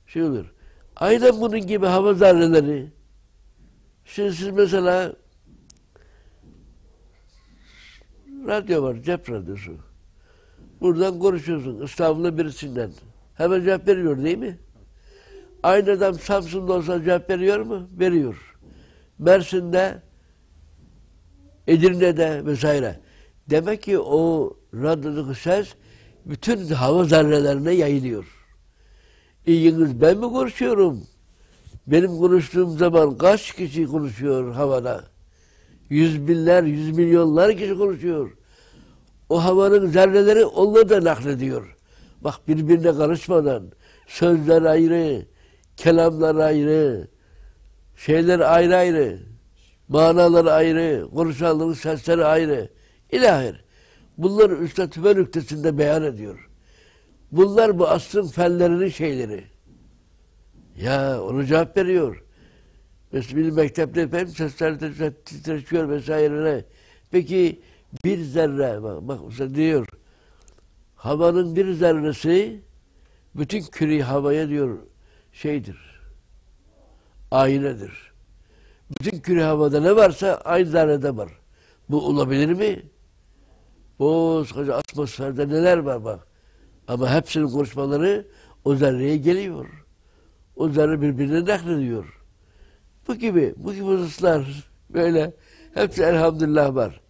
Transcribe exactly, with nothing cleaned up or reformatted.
şey olur. Aynen bunun gibi hava zarreleri. Şimdi siz mesela radyo var, cep radyosu. Buradan konuşuyorsun İstanbul'da birisinden. Hemen cevap veriyor değil mi? Aynı adam Samsun'da olsa cevap veriyor mu? Veriyor. Mersin'de, Edirne'de vesaire. Demek ki o radyodaki ses bütün hava zarrelerine yayılıyor. İyiniz ben mi konuşuyorum? Benim konuştuğum zaman kaç kişi konuşuyor havada? Yüz binler, yüz milyonlar kişi konuşuyor. O havanın zerreleri onları da naklediyor. Bak birbirine karışmadan sözler ayrı, kelamlar ayrı, şeyler ayrı ayrı, manalar ayrı, konuşanların sesleri ayrı. İlahir. Bunları üstad tüme nüktesinde beyan ediyor. Bunlar bu asrın fellerinin şeyleri. Ya onu cevap veriyor. Mesela bir mektepte efendim sesler titreşiyor vesaire. Peki bir zerre, bak, bak mesela diyor, havanın bir zerresi bütün küre havaya diyor şeydir, aynedir. Bütün küre havada ne varsa aynı zerrede var. Bu olabilir mi? Koskoca atmosferde neler var bak. Ama hepsinin konuşmaları o zerreye geliyor. O zerre birbirine naklediyor. Bu gibi, bu gibi hususlar böyle hepsi elhamdülillah var.